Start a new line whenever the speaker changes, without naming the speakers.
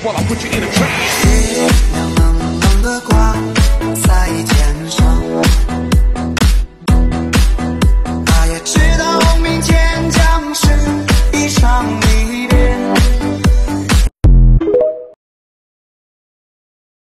while I put you in a trance.
亮朗朗的光。